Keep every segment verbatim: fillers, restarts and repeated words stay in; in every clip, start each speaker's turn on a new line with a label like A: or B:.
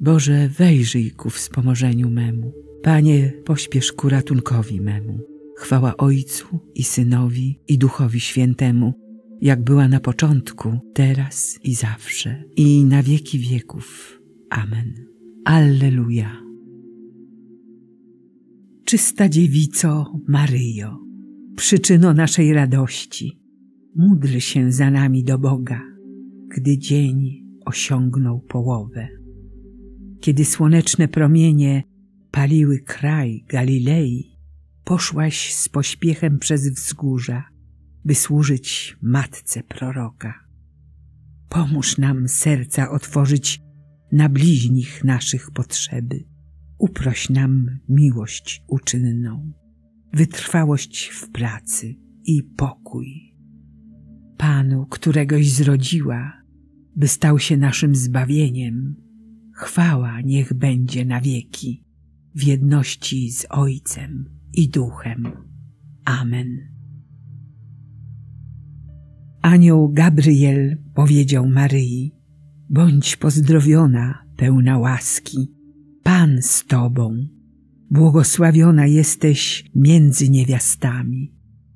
A: Boże, wejrzyj ku wspomożeniu memu. Panie, pośpiesz ku ratunkowi memu. Chwała Ojcu i Synowi i Duchowi Świętemu, jak była na początku, teraz i zawsze, i na wieki wieków. Amen. Alleluja. Czysta Dziewico Maryjo, przyczyno naszej radości, módl się za nami do Boga, gdy dzień osiągnął połowę. Kiedy słoneczne promienie paliły kraj Galilei, poszłaś z pośpiechem przez wzgórza, by służyć Matce Proroka. Pomóż nam serca otworzyć na bliźnich naszych potrzeby. Uproś nam miłość uczynną, wytrwałość w pracy i pokój. Panu, któregoś zrodziła, by stał się naszym zbawieniem, chwała niech będzie na wieki, w jedności z Ojcem i Duchem. Amen. Anioł Gabriel powiedział Maryi: bądź pozdrowiona, pełna łaski, Pan z Tobą, błogosławiona jesteś między niewiastami.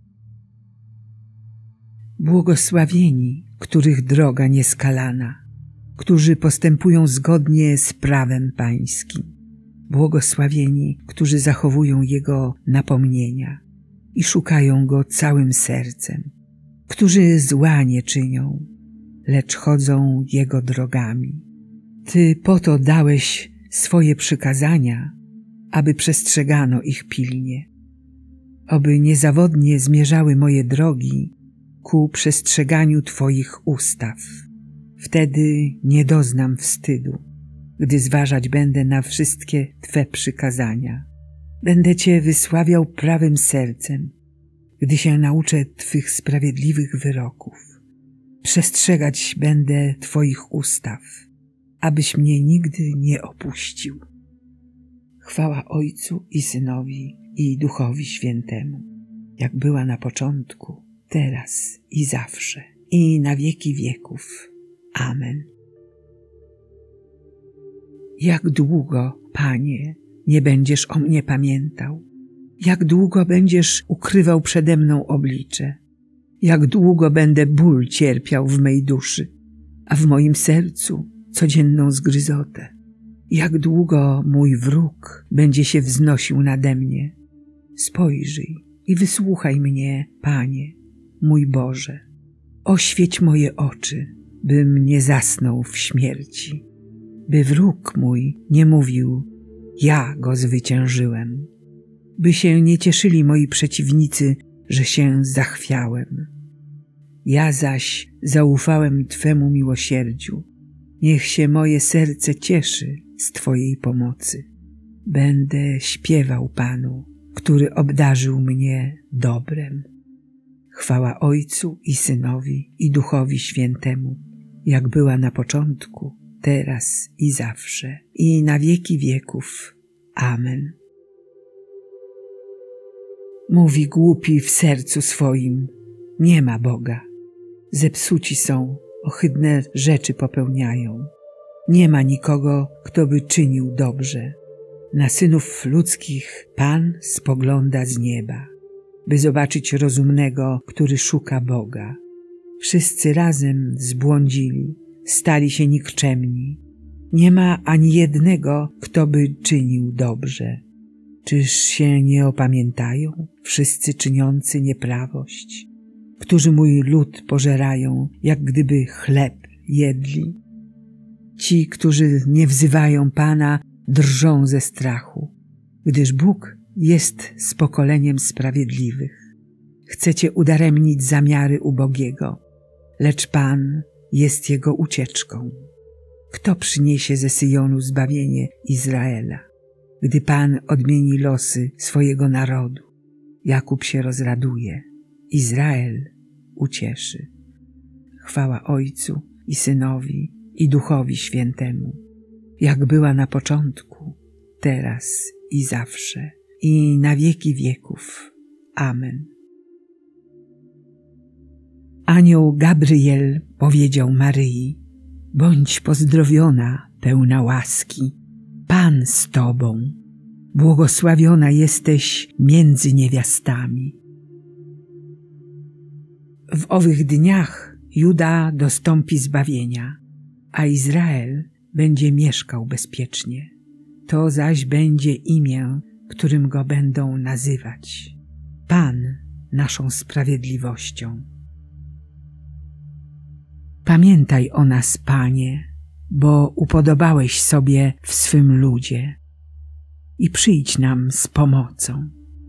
A: Błogosławieni, których droga nieskalana, którzy postępują zgodnie z prawem Pańskim. Błogosławieni, którzy zachowują Jego napomnienia i szukają Go całym sercem, którzy zła nie czynią, lecz chodzą Jego drogami. Ty po to dałeś swoje przykazania, aby przestrzegano ich pilnie. Oby niezawodnie zmierzały moje drogi ku przestrzeganiu Twoich ustaw. Wtedy nie doznam wstydu, gdy zważać będę na wszystkie Twe przykazania. Będę Cię wysławiał prawym sercem, gdy się nauczę Twych sprawiedliwych wyroków. Przestrzegać będę Twoich ustaw, abyś mnie nigdy nie opuścił. Chwała Ojcu i Synowi i Duchowi Świętemu, jak była na początku, teraz i zawsze, i na wieki wieków. Amen. Jak długo, Panie, nie będziesz o mnie pamiętał? Jak długo będziesz ukrywał przede mną oblicze? Jak długo będę ból cierpiał w mej duszy, a w moim sercu codzienną zgryzotę? Jak długo mój wróg będzie się wznosił nade mnie? Spojrzyj i wysłuchaj mnie, Panie, mój Boże. Oświeć moje oczy, bym nie zasnął w śmierci, by wróg mój nie mówił: ja go zwyciężyłem, by się nie cieszyli moi przeciwnicy, że się zachwiałem. Ja zaś zaufałem Twemu miłosierdziu. Niech się moje serce cieszy z Twojej pomocy. Będę śpiewał Panu, który obdarzył mnie dobrem. Chwała Ojcu i Synowi i Duchowi Świętemu, jak była na początku, teraz i zawsze, i na wieki wieków. Amen. Mówi głupi w sercu swoim: nie ma Boga. Zepsuci są, ohydne rzeczy popełniają. Nie ma nikogo, kto by czynił dobrze. Na synów ludzkich Pan spogląda z nieba, by zobaczyć rozumnego, który szuka Boga. Wszyscy razem zbłądzili, stali się nikczemni. Nie ma ani jednego, kto by czynił dobrze. Czyż się nie opamiętają wszyscy czyniący nieprawość, którzy mój lud pożerają, jak gdyby chleb jedli? Ci, którzy nie wzywają Pana, drżą ze strachu, gdyż Bóg jest z pokoleniem sprawiedliwych. Chcecie udaremnić zamiary ubogiego, lecz Pan jest jego ucieczką. Kto przyniesie ze Syjonu zbawienie Izraela, gdy Pan odmieni losy swojego narodu? Jakub się rozraduje, Izrael ucieszy. Chwała Ojcu i Synowi i Duchowi Świętemu, jak była na początku, teraz i zawsze, i na wieki wieków. Amen. Anioł Gabriel powiedział Maryi: bądź pozdrowiona, pełna łaski, Pan z Tobą, błogosławiona jesteś między niewiastami. W owych dniach Juda dostąpi zbawienia, a Izrael będzie mieszkał bezpiecznie. To zaś będzie imię, którym go będą nazywać: Pan naszą sprawiedliwością. Pamiętaj o nas, Panie, bo upodobałeś sobie w swym ludzie i przyjdź nam z pomocą.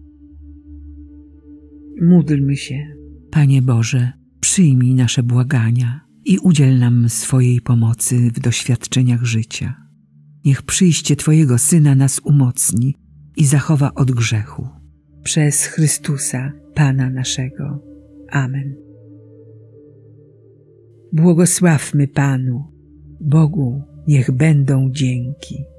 A: Módlmy się. Panie Boże, przyjmij nasze błagania i udziel nam swojej pomocy w doświadczeniach życia. Niech przyjście Twojego Syna nas umocni i zachowa od grzechu. Przez Chrystusa, Pana naszego. Amen. Błogosławmy Panu, Bogu niech będą dzięki.